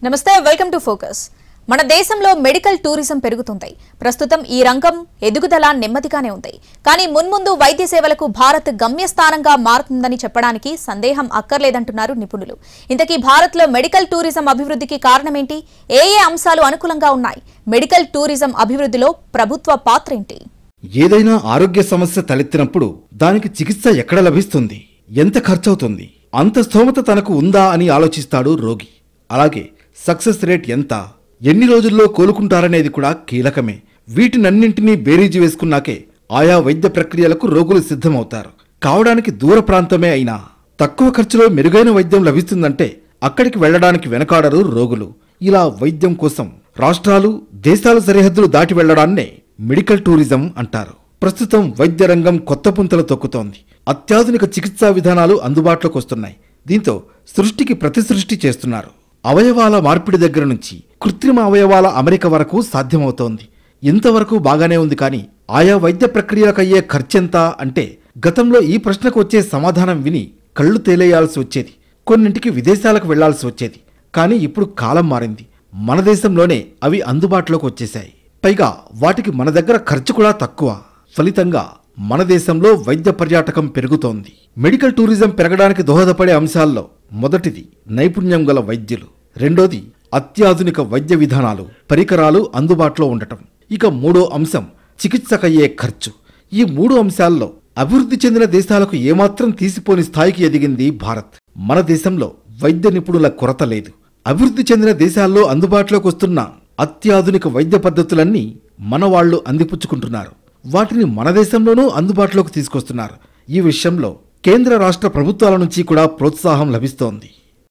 నమస్తే welcome to focus. మన దేశంలో మెడికల్ టూరిజం పెరుగుతుంది. ప్రస్తుతం ఈ రంగం ఎదుగుదల నెమ్మదిగానే ఉంది. కానీ మున్ముందు వైద్య సేవలకు భారత్ గమ్యస్థానంగా మారుతుందని చెప్పడానికి సందేహం అక్కర్లేదంటున్నారు నిపుణులు. ఇంతకీ భారత్లో మెడికల్ టూరిజం అభివృద్ధికి కారణమేంటి? ఏ అంశాలు అనుకూలంగా ఉన్నాయి? మెడికల్ టూరిజం అభివృద్ధిలో ప్రభుత్వ పాత్ర ఏంటి? ఏదైనా ఆరోగ్య సమస్య తలెత్తినప్పుడు దానికి చికిత్స ఎక్కడ లభిస్తుంది, ఎంత ఖర్చవుతుంది, అంత స్థోమత తనకు ఉందా అని ఆలోచిస్తాడు రోగి. అలాగే సక్సెస్ రేట్ ఎంత, ఎన్ని రోజుల్లో కోలుకుంటారనేది కూడా కీలకమే. వీటినన్నింటినీ బేరీజు వేసుకున్నాకే ఆయా వైద్య ప్రక్రియలకు రోగులు సిద్ధమవుతారు. కావడానికి దూర ప్రాంతమే అయినా తక్కువ ఖర్చులో మెరుగైన వైద్యం లభిస్తుందంటే అక్కడికి వెళ్లడానికి వెనకాడరు రోగులు. ఇలా వైద్యం కోసం రాష్ట్రాలు, దేశాల సరిహద్దులు దాటి వెళ్లడాన్నే మెడికల్ టూరిజం అంటారు. ప్రస్తుతం వైద్య రంగం కొత్త పుంతలు తొక్కుతోంది. అత్యాధునిక చికిత్సా విధానాలు అందుబాటులోకి వస్తున్నాయి. దీంతో సృష్టికి ప్రతిసృష్టి చేస్తున్నారు. అవయవాల మార్పిడి దగ్గర నుంచి కృత్రిమ అవయవాల అమరిక వరకు సాధ్యమవుతోంది. ఇంతవరకు బాగానే ఉంది. కానీ ఆయా వైద్య ప్రక్రియలకయ్యే ఖర్చెంత అంటే గతంలో ఈ ప్రశ్నకు వచ్చే సమాధానం విని కళ్ళు తేలేయాల్సి వచ్చేది. కొన్నింటికి విదేశాలకు వెళ్లాల్సి వచ్చేది. కానీ ఇప్పుడు కాలం మారింది. మన దేశంలోనే అవి అందుబాటులోకి వచ్చేశాయి. పైగా వాటికి మన దగ్గర ఖర్చు కూడా తక్కువ. ఫలితంగా మన దేశంలో వైద్య పర్యాటకం పెరుగుతోంది. మెడికల్ టూరిజం పెరగడానికి దోహదపడే అంశాల్లో మొదటిది నైపుణ్యం గల వైద్యులు, రెండోది అత్యాధునిక వైద్య విధానాలు, పరికరాలు అందుబాటులో ఉండటం, ఇక మూడో అంశం చికిత్సకయ్యే ఖర్చు. ఈ మూడు అంశాల్లో అభివృద్ధి చెందిన దేశాలకు ఏమాత్రం తీసిపోని స్థాయికి ఎదిగింది భారత్. మన దేశంలో వైద్య నిపుణుల కొరత లేదు. అభివృద్ధి చెందిన దేశాల్లో అందుబాటులోకి వస్తున్న అత్యాధునిక వైద్య పద్ధతులన్నీ మన వాళ్లు అందిపుచ్చుకుంటున్నారు. వాటిని మన దేశంలోనూ అందుబాటులోకి తీసుకొస్తున్నారు. ఈ విషయంలో కేంద్ర రాష్ట్ర ప్రభుత్వాల నుంచి కూడా ప్రోత్సాహం లభిస్తోంది.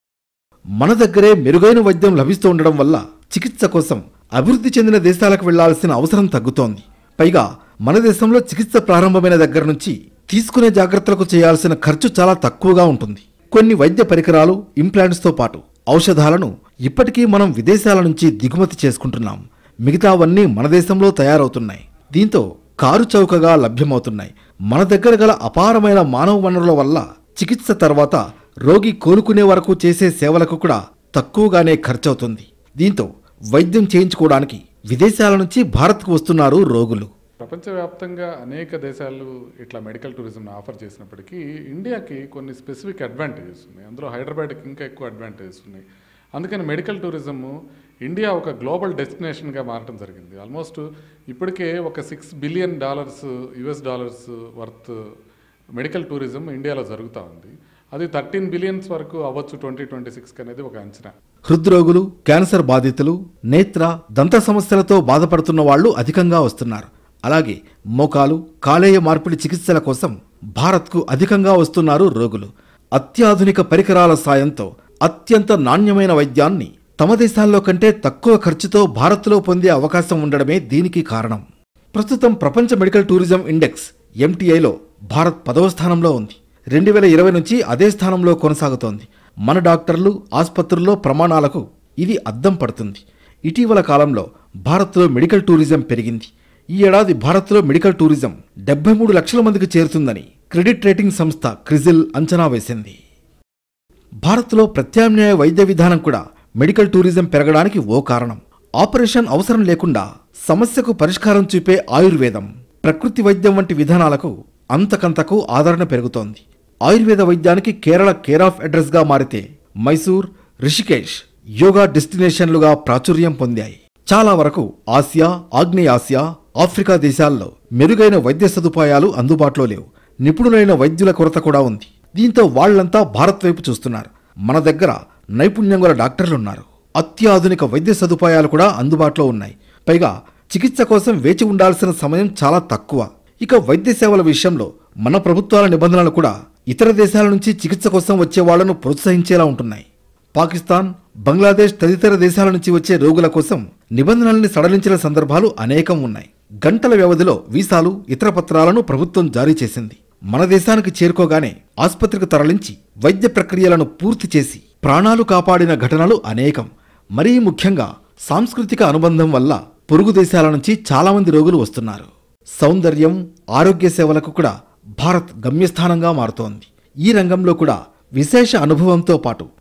మన దగ్గరే మెరుగైన వైద్యం లభిస్తూ ఉండడం వల్ల చికిత్స కోసం అభివృద్ధి చెందిన దేశాలకు వెళ్లాల్సిన అవసరం తగ్గుతోంది. పైగా మన దేశంలో చికిత్స ప్రారంభమైన దగ్గర నుంచి తీసుకునే జాగ్రత్తలకు చేయాల్సిన ఖర్చు చాలా తక్కువగా ఉంటుంది. కొన్ని వైద్య పరికరాలు, ఇంప్లాంట్స్తో పాటు ఔషధాలను ఇప్పటికీ మనం విదేశాల నుంచి దిగుమతి చేసుకుంటున్నాం. మిగతావన్నీ మన దేశంలో తయారవుతున్నాయి. దీంతో కారు చౌకగా లభ్యమవుతున్నాయి. మన దగ్గర గల అపారమైన మానవ వనరుల వల్ల చికిత్స తర్వాత రోగి కోలుకునే వరకు చేసే సేవలకు కూడా తక్కువగానే ఖర్చవుతుంది. దీంతో వైద్యం చేయించుకోవడానికి విదేశాల నుంచి భారత్కు వస్తున్నారు రోగులు. ప్రపంచవ్యాప్తంగా అనేక దేశాలు ఇట్లా మెడికల్ టూరిజంను ఆఫర్ చేసినప్పటికీ ఇండియాకి కొన్ని స్పెసిఫిక్ అడ్వాంటేజెస్ ఉన్నాయి. అందులో హైదరాబాద్కి ఇంకా ఎక్కువ అడ్వాంటేజెస్ ఉన్నాయి. అందుకని మెడికల్ టూరిజము ఇండియా ఒక గ్లోబల్ డెస్టినేషన్గా మారడం జరిగింది. ఆల్మోస్ట్ ఇప్పటికే ఒక $6 billion US dollars worth medical tourism ఇండియాలో జరుగుతూ ఉంది. అది 13 బిలియన్స్ వరకు అవ్వచ్చు 2026 అనేది ఒక అంచనా. హృద్రోగులు, క్యాన్సర్ బాధితులు, నేత్ర, దంత సమస్యలతో బాధపడుతున్న వాళ్లు అధికంగా వస్తున్నారు. అలాగే మోకాలు, కాలేయ మార్పిడి చికిత్సల కోసం భారత్కు అధికంగా వస్తున్నారు రోగులు. అత్యాధునిక పరికరాల సాయంతో అత్యంత నాణ్యమైన వైద్యాన్ని తమ దేశాల్లో కంటే తక్కువ ఖర్చుతో భారత్లో పొందే అవకాశం ఉండడమే దీనికి కారణం. ప్రస్తుతం ప్రపంచ మెడికల్ టూరిజం ఇండెక్స్ MTIలో భారత్ 10వ స్థానంలో ఉంది. 2020 నుంచి అదే స్థానంలో కొనసాగుతోంది. మన డాక్టర్లు, ఆసుపత్రుల్లో ప్రమాణాలకు ఇది అద్దం పడుతుంది. ఇటీవల కాలంలో భారత్లో మెడికల్ టూరిజం పెరిగింది. ఈ ఏడాది భారత్లో మెడికల్ టూరిజం 73 లక్షల మందికి చేరుతుందని క్రెడిట్ రేటింగ్ సంస్థ క్రిజిల్ అంచనా వేసింది. భారత్లో ప్రత్యామ్నాయ వైద్య విధానం కూడా మెడికల్ టూరిజం పెరగడానికి ఓ కారణం. ఆపరేషన్ అవసరం లేకుండా సమస్యకు పరిష్కారం చూపే ఆయుర్వేదం, ప్రకృతి వైద్యం వంటి విధానాలకు అంతకంతకు ఆదరణ పెరుగుతోంది. ఆయుర్వేద వైద్యానికి కేరళ కేర్ ఆఫ్ అడ్రస్గా మారితే మైసూర్, రిషికేశ్ యోగా డెస్టినేషన్లుగా ప్రాచుర్యం పొందాయి. చాలా వరకు ఆసియా, ఆగ్నేయాసియా, ఆఫ్రికా దేశాల్లో మెరుగైన వైద్య సదుపాయాలు అందుబాటులో లేవు. నిపుణులైన వైద్యుల కొరత కూడా ఉంది. దీంతో వాళ్లంతా భారత్ వైపు చూస్తున్నారు. మన దగ్గర నైపుణ్యం గల డాక్టర్లున్నారు. అత్యాధునిక వైద్య సదుపాయాలు కూడా అందుబాటులో ఉన్నాయి. పైగా చికిత్స కోసం వేచి ఉండాల్సిన సమయం చాలా తక్కువ. ఇక వైద్య సేవల విషయంలో మన ప్రభుత్వాల నిబంధనలు కూడా ఇతర దేశాల నుంచి చికిత్స కోసం వచ్చే వాళ్లను ప్రోత్సహించేలా ఉంటున్నాయి. పాకిస్తాన్, బంగ్లాదేశ్ తదితర దేశాల నుంచి వచ్చే రోగుల కోసం నిబంధనల్ని సడలించిన సందర్భాలు అనేకం ఉన్నాయి. గంటల వ్యవధిలో వీసాలు, ఇతర పత్రాలను ప్రభుత్వం జారీ చేసింది. మన దేశానికి చేరుకోగానే ఆసుపత్రికి తరలించి వైద్య ప్రక్రియలను పూర్తి చేసి ప్రాణాలు కాపాడిన ఘటనలు అనేకం. మరీ ముఖ్యంగా సాంస్కృతిక అనుబంధం వల్ల పొరుగు దేశాల నుంచి చాలామంది రోగులు వస్తున్నారు. సౌందర్యం, ఆరోగ్య సేవలకు కూడా భారత్ గమ్యస్థానంగా మారుతోంది. ఈ రంగంలో కూడా విశేష అనుభవంతో పాటు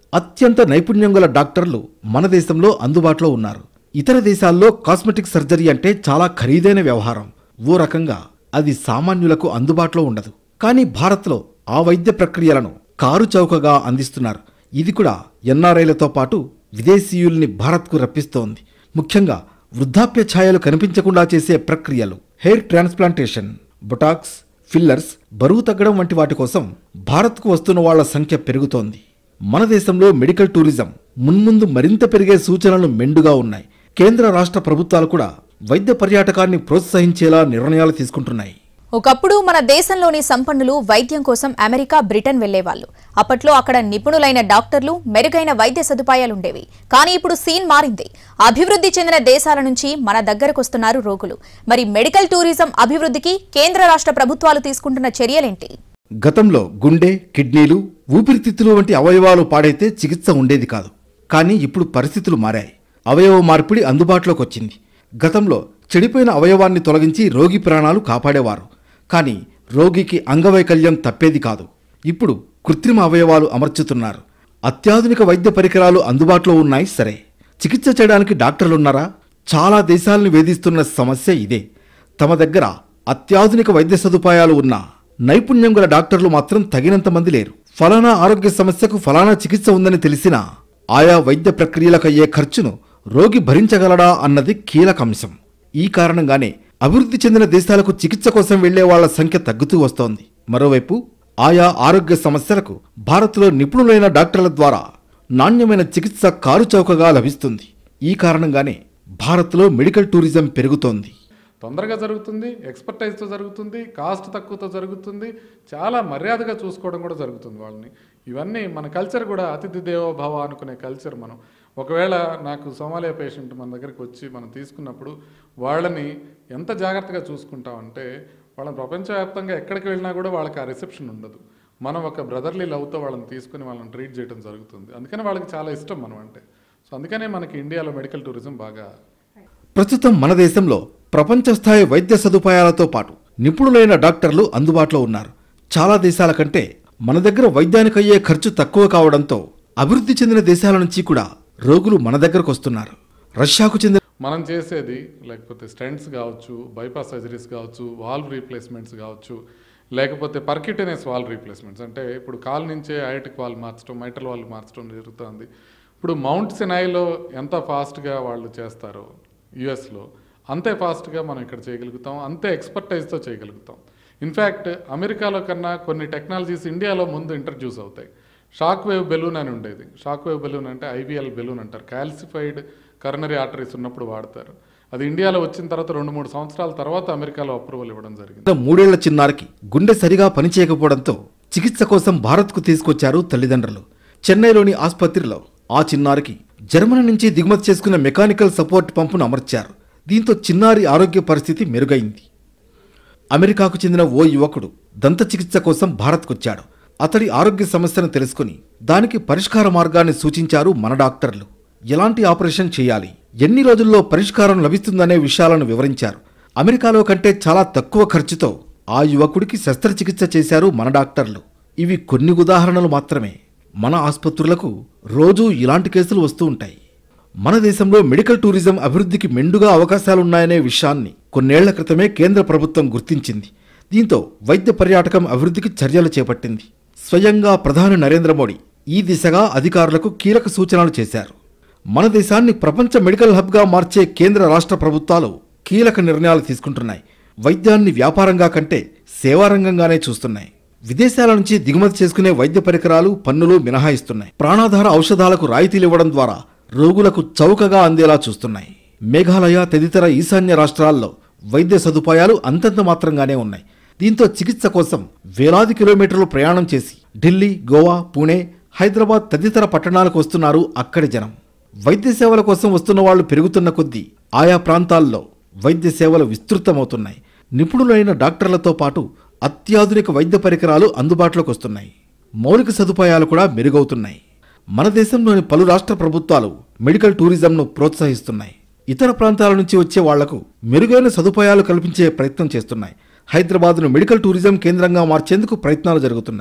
అత్యంత నైపుణ్యం గల డాక్టర్లు మన దేశంలో అందుబాటులో ఉన్నారు. ఇతర దేశాల్లో కాస్మెటిక్ సర్జరీ అంటే చాలా ఖరీదైన వ్యవహారం. ఓ రకంగా అది సామాన్యులకు అందుబాటులో ఉండదు. కానీ భారత్లో ఆ వైద్య ప్రక్రియలను కారు చౌకగా అందిస్తున్నారు. ఇది కూడా ఎన్ఆర్ఐలతో పాటు విదేశీయుల్ని భారత్కు రప్పిస్తోంది. ముఖ్యంగా వృద్ధాప్య ఛాయలు కనిపించకుండా చేసే ప్రక్రియలు, హెయిర్ ట్రాన్స్ప్లాంటేషన్, బొటాక్స్, ఫిల్లర్స్, బరువు తగ్గడం వంటి వాటి కోసం భారత్కు వస్తున్న వాళ్ల సంఖ్య పెరుగుతోంది. మన దేశంలో మెడికల్ టూరిజం మున్ముందు మరింత పెరిగే సూచనలు మెండుగా ఉన్నాయి. కేంద్ర రాష్ట్ర ప్రభుత్వాలు కూడా వైద్య పర్యాటకాన్ని ప్రోత్సహించేలా నిర్ణయాలు తీసుకుంటున్నాయి. ఒకప్పుడు మన దేశంలోని సంపన్నులు వైద్యం కోసం అమెరికా, బ్రిటన్ వెళ్లేవాళ్లు. అప్పట్లో అక్కడ నిపుణులైన డాక్టర్లు, మెరుగైన వైద్య సదుపాయాలుండేవి. కానీ ఇప్పుడు సీన్ మారింది. అభివృద్ధి చెందిన దేశాల నుంచి మన దగ్గరకొస్తున్నారు రోగులు. మరి మెడికల్ టూరిజం అభివృద్ధికి కేంద్ర రాష్ట్ర ప్రభుత్వాలు తీసుకుంటున్న చర్యలేంటి? గతంలో గుండె, కిడ్నీలు, ఊపిరితిత్తులు వంటి అవయవాలు పాడైతే చికిత్స ఉండేది కాదు. కానీ ఇప్పుడు పరిస్థితులు మారాయి. అవయవ మార్పిడి అందుబాటులోకి వచ్చింది. గతంలో చెడిపోయిన అవయవాన్ని తొలగించి రోగి ప్రాణాలు కాపాడేవారు. కానీ రోగికి అంగవైకల్యం తప్పేది కాదు. ఇప్పుడు కృత్రిమ అవయవాలు అమర్చుతున్నారు. అత్యాధునిక వైద్య పరికరాలు అందుబాటులో ఉన్నాయి. సరే, చికిత్స చేయడానికి డాక్టర్లున్నారా? చాలా దేశాలను వేధిస్తున్న సమస్య ఇదే. తమ దగ్గర అత్యాధునిక వైద్య సదుపాయాలు ఉన్నా నైపుణ్యం గల డాక్టర్లు మాత్రం తగినంత మంది లేరు. ఫలానా ఆరోగ్య సమస్యకు ఫలానా చికిత్స ఉందని తెలిసినా ఆయా వైద్య ప్రక్రియలకయ్యే ఖర్చును రోగి భరించగలడా అన్నది కీలక అంశం. ఈ కారణంగానే అభివృద్ధి చెందిన దేశాలకు చికిత్స కోసం వెళ్లే వాళ్ల సంఖ్య తగ్గుతూ వస్తోంది. మరోవైపు ఆయా ఆరోగ్య సమస్యలకు భారత్లో నిపుణులైన డాక్టర్ల ద్వారా నాణ్యమైన చికిత్స కారుచౌకగా లభిస్తుంది. ఈ కారణంగానే భారత్లో మెడికల్ టూరిజం పెరుగుతోంది. తొందరగా జరుగుతుంది, ఎక్స్పర్టైజ్తో జరుగుతుంది, కాస్ట్ తక్కువతో జరుగుతుంది, చాలా మర్యాదగా చూసుకోవడం కూడా జరుగుతుంది వాళ్ళని. ఇవన్నీ మన కల్చర్ కూడా అతిథి దేవో భవ అనుకునే కల్చర్. మనం ఒకవేళ నాకు సోమాలియా పేషెంట్ మన దగ్గరికి వచ్చి మనం తీసుకున్నప్పుడు వాళ్ళని ఎంత జాగ్రత్తగా చూసుకుంటామంటే వాళ్ళని ప్రపంచవ్యాప్తంగా ఎక్కడికి వెళ్ళినా కూడా వాళ్ళకి ఆ రిసెప్షన్ ఉండదు. మనం ఒక బ్రదర్లీ లవ్తో వాళ్ళని తీసుకుని వాళ్ళని ట్రీట్ చేయడం జరుగుతుంది. అందుకని వాళ్ళకి చాలా ఇష్టం మనం అంటే. సో అందుకనే మనకి ఇండియాలో మెడికల్ టూరిజం బాగా. ప్రస్తుతం మన దేశంలో ప్రపంచ స్థాయి వైద్య సదుపాయాలతో పాటు నిపుణులైన డాక్టర్లు అందుబాటులో ఉన్నారు. చాలా దేశాల కంటే మన దగ్గర వైద్యానికి అయ్యే ఖర్చు తక్కువ కావడంతో అభివృద్ధి చెందిన దేశాల నుంచి కూడా రోగులు మన దగ్గరకు వస్తున్నారు. రష్యాకు చెందిన మనం చేసేది లేకపోతే స్టెంట్స్ కావచ్చు, బైపాస్ సర్జరీస్ కావచ్చు, వాల్వ్ రీప్లేస్మెంట్స్ కావచ్చు, లేకపోతే పర్క్యూటేనియస్ వాల్వ్ రీప్లేస్మెంట్స్ అంటే ఇప్పుడు కాల్ నుంచే అయోటిక్ వాల్వ్ మార్చడం, మైట్రల్ వాల్వ్ మార్చడం జరుగుతుంది. ఇప్పుడు మౌంట్ సినాయిలో ఎంత ఫాస్ట్గా వాళ్ళు చేస్తారో యుఎస్లో అంతే ఫాస్ట్గా మనం ఇక్కడ చేయగలుగుతాం, అంతే ఎక్స్పర్టైజ్తో చేయగలుగుతాం. ఇన్ఫ్యాక్ట్ అమెరికాలో కన్నా కొన్ని టెక్నాలజీస్ ఇండియాలో ముందు ఇంట్రడ్యూస్ అవుతాయి. షాక్ వేవ్ బెలూన్ అని ఉండేది. షాక్ వేవ్ బెలూన్ అంటే ఐవీఎల్ బెలూన్ అంటారు. క్యాల్సిఫైడ్ కరోనరీ ఆర్టరీస్ ఉన్నప్పుడు వాడతారు. అది ఇండియాలో వచ్చిన తర్వాత 2-3 సంవత్సరాల తర్వాత అమెరికాలో అప్రూవల్ ఇవ్వడం జరిగింది. 3 ఏళ్ల చిన్నారికి గుండె సరిగా పనిచేయకపోవడంతో చికిత్స కోసం భారత్కు తీసుకొచ్చారు తల్లిదండ్రులు. చెన్నైలోని ఆసుపత్రిలో ఆ చిన్నారికి జర్మనీ నుంచి దిగుమతి చేసుకున్న మెకానికల్ సపోర్ట్ పంపును అమర్చారు. దీంతో చిన్నారి ఆరోగ్య పరిస్థితి మెరుగైంది. అమెరికాకు చెందిన ఓ యువకుడు దంత చికిత్స కోసం భారత్కొచ్చాడు. అతడి ఆరోగ్య సమస్యను తెలుసుకుని దానికి పరిష్కార మార్గాన్ని సూచించారు మన డాక్టర్లు. ఎలాంటి ఆపరేషన్ చేయాలి, ఎన్ని రోజుల్లో పరిష్కారం లభిస్తుందనే విషయాలను వివరించారు. అమెరికాలో కంటే చాలా తక్కువ ఖర్చుతో ఆ యువకుడికి శస్త్రచికిత్స చేశారు మన డాక్టర్లు. ఇవి కొన్ని ఉదాహరణలు మాత్రమే. మన ఆసుపత్రులకు రోజూ ఇలాంటి కేసులు వస్తూ ఉంటాయి. మన దేశంలో మెడికల్ టూరిజం అభివృద్ధికి మెండుగా అవకాశాలున్నాయనే విషయాన్ని కొన్నేళ్ల క్రితమే కేంద్ర ప్రభుత్వం గుర్తించింది. దీంతో వైద్య పర్యాటకం అభివృద్ధికి చర్యలు చేపట్టింది. స్వయంగా ప్రధాని నరేంద్ర మోడీ ఈ దిశగా అధికారులకు కీలక సూచనలు చేశారు. మన దేశాన్ని ప్రపంచ మెడికల్ హబ్గా మార్చే కేంద్ర రాష్ట్ర ప్రభుత్వాలు కీలక నిర్ణయాలు తీసుకుంటున్నాయి. వైద్యాన్ని వ్యాపారంగా కంటే సేవారంగంగానే చూస్తున్నాయి. విదేశాల నుంచి దిగుమతి చేసుకునే వైద్య పరికరాలు, పన్నులు మినహాయిస్తున్నాయి. ప్రాణాధార ఔషధాలకు రాయితీలివ్వడం ద్వారా రోగులకు చౌకగా అందేలా చూస్తున్నాయి. మేఘాలయ తదితర ఈశాన్య రాష్ట్రాల్లో వైద్య సదుపాయాలు అంతంత మాత్రంగానే ఉన్నాయి. దీంతో చికిత్స కోసం వేలాది కిలోమీటర్లు ప్రయాణం చేసి ఢిల్లీ, గోవా, పుణే, హైదరాబాద్ తదితర పట్టణాలకు వస్తున్నారు అక్కడి జనం. వైద్య సేవల కోసం వస్తున్న వాళ్లు పెరుగుతున్న కొద్దీ ఆయా ప్రాంతాల్లో వైద్య సేవలు విస్తృతమవుతున్నాయి. నిపుణులైన డాక్టర్లతో పాటు అత్యాధునిక వైద్య పరికరాలు అందుబాటులోకి వస్తున్నాయి. మౌలిక సదుపాయాలు కూడా మెరుగవుతున్నాయి. మన దేశంలోని పలు రాష్ట్ర ప్రభుత్వాలు మెడికల్ టూరిజంను ప్రోత్సహిస్తున్నాయి. ఇతర ప్రాంతాల నుంచి వచ్చే వాళ్లకు మెరుగైన సదుపాయాలు కల్పించే ప్రయత్నం చేస్తున్నాయి. హైదరాబాద్ను మెడికల్ టూరిజం కేంద్రంగా మార్చేందుకు ప్రయత్నాలు జరుగుతున్నాయి.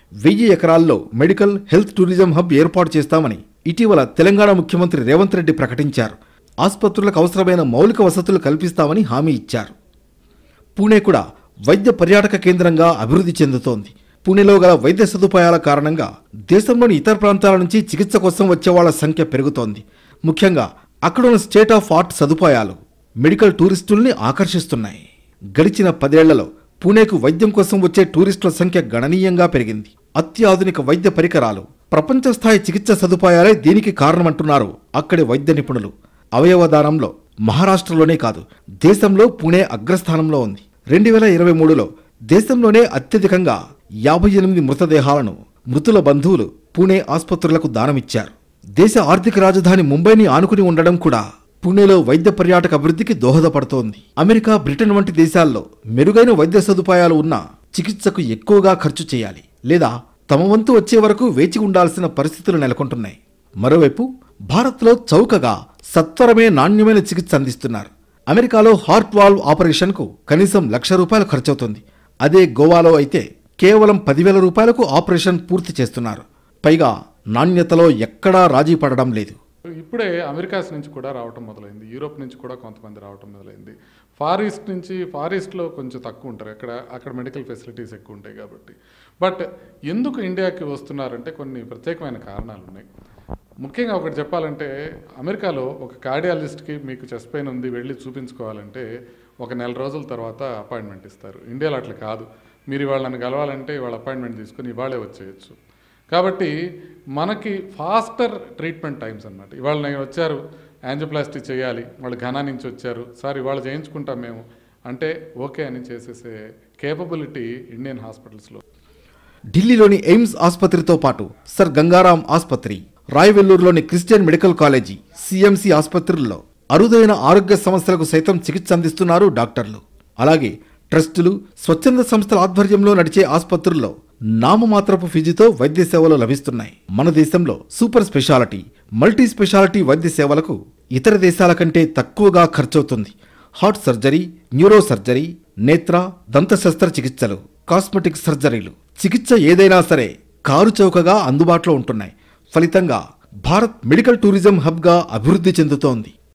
1000 ఎకరాల్లో మెడికల్ హెల్త్ టూరిజం హబ్ ఏర్పాటు చేస్తామని ఇటీవల తెలంగాణ ముఖ్యమంత్రి రేవంత్ రెడ్డి ప్రకటించారు. ఆసుపత్రులకు అవసరమైన మౌలిక వసతులు కల్పిస్తామని హామీ ఇచ్చారు. పూణే కూడా వైద్య పర్యాటక కేంద్రంగా అభివృద్ధి చెందుతోంది. పూణేలో గల వైద్య సదుపాయాల కారణంగా దేశంలోని ఇతర ప్రాంతాల నుంచి చికిత్స కోసం వచ్చే వాళ్ల సంఖ్య పెరుగుతోంది. ముఖ్యంగా అక్కడున్న స్టేట్ ఆఫ్ ఆర్ట్ సదుపాయాలు మెడికల్ టూరిస్టుల్ని ఆకర్షిస్తున్నాయి. గడిచిన 10 ఏళ్లలో పూణేకు వైద్యం కోసం వచ్చే టూరిస్టుల సంఖ్య గణనీయంగా పెరిగింది. అత్యాధునిక వైద్య పరికరాలు, ప్రపంచ స్థాయి చికిత్స సదుపాయాలే దీనికి కారణమంటున్నారు అక్కడి వైద్య నిపుణులు. అవయవదానంలో మహారాష్ట్రలోనే కాదు, దేశంలో పూణే అగ్రస్థానంలో ఉంది. 2023లో దేశంలోనే అత్యధికంగా 58 మృతదేహాలను మృతుల బంధువులు పూణే ఆసుపత్రులకు దానమిచ్చారు. దేశ ఆర్థిక రాజధాని ముంబైని ఆనుకుని ఉండడం కూడా పూణేలో వైద్య పర్యాటక అభివృద్ధికి దోహదపడుతోంది. అమెరికా, బ్రిటన్ వంటి దేశాల్లో మెరుగైన వైద్య సదుపాయాలు ఉన్నా చికిత్సకు ఎక్కువగా ఖర్చు చేయాలి, లేదా తమ వంతు వచ్చే వరకు వేచి ఉండాల్సిన పరిస్థితులు నెలకొంటున్నాయి. మరోవైపు భారత్లో చౌకగా సత్వరమే నాణ్యమైన చికిత్స అందిస్తున్నారు. అమెరికాలో హార్ట్ వాల్వ్ ఆపరేషన్కు కనీసం ₹1,00,000 ఖర్చవుతుంది. అదే గోవాలో అయితే కేవలం ₹10,000 ఆపరేషన్ పూర్తి చేస్తున్నారు. పైగా నాణ్యతలో ఎక్కడా రాజీ పడడం లేదు. ఇప్పుడే అమెరికాస్ నుంచి కూడా రావటం మొదలైంది, యూరోప్ నుంచి కూడా కొంతమంది రావటం మొదలైంది. ఫార్ ఈస్ట్లో కొంచెం తక్కువ ఉంటారు, అక్కడ మెడికల్ ఫెసిలిటీస్ ఎక్కువ ఉంటాయి కాబట్టి. బట్ ఎందుకు ఇండియాకి వస్తున్నారంటే కొన్ని ప్రత్యేకమైన కారణాలు ఉన్నాయి. ముఖ్యంగా ఒకటి చెప్పాలంటే, అమెరికాలో ఒక కార్డియాలజిస్ట్కి మీకు చెస్ట్ పెయిన్ ఉంది వెళ్ళి చూపించుకోవాలంటే ఒక 1 నెల రోజుల తర్వాత అపాయింట్మెంట్ ఇస్తారు. ఇండియాలో అట్లా కాదు. మీరు ఇవాళ నన్ను కలవాలంటే ఇవాళ అపాయింట్మెంట్ తీసుకుని ఇవాళే వచ్చేయచ్చు. కాబట్టి మనకి ఫాస్టర్ ట్రీట్మెంట్ టైమ్స్ అన్నమాట. ఇవాళ నేను వచ్చారు, యాంజియోప్లాస్టీ చేయాలి, వాళ్ళు ఘనా నుంచి వచ్చారు, సార్ ఇవాళ చేయించుకుంటాం మేము అంటే ఓకే అని చేసేసే కేపబిలిటీ ఇండియన్ హాస్పిటల్స్లో. ఢిల్లీలోని ఎయిమ్స్ ఆసుపత్రితో పాటు సర్ గంగారాం ఆసుపత్రి, రాయ్వెల్లూరులోని క్రిస్టియన్ మెడికల్ కాలేజీ, సిఎంసి ఆసుపత్రుల్లో అరుదైన ఆరోగ్య సమస్యలకు సైతం చికిత్స అందిస్తున్నారు డాక్టర్లు. అలాగే ట్రస్టులు, స్వచ్ఛంద సంస్థల ఆధ్వర్యంలో నడిచే ఆసుపత్రుల్లో నామమాత్రపు ఫీజుతో వైద్య సేవలు లభిస్తున్నాయి. మన దేశంలో సూపర్ స్పెషాలిటీ, మల్టీ స్పెషాలిటీ వైద్య సేవలకు ఇతర దేశాల కంటే తక్కువగా ఖర్చవుతుంది. హార్ట్ సర్జరీ, న్యూరో సర్జరీ, నేత్ర, దంత శస్త్రచికిత్సలు, కాస్మెటిక్ సర్జరీలు, చికిత్స ఏదైనా సరే కారు చౌకగా అందుబాటులో ఉంటున్నాయి. ఫలితంగా భారత్ మెడికల్ టూరిజం హబ్గా అభివృద్ధి చెందుతోంది.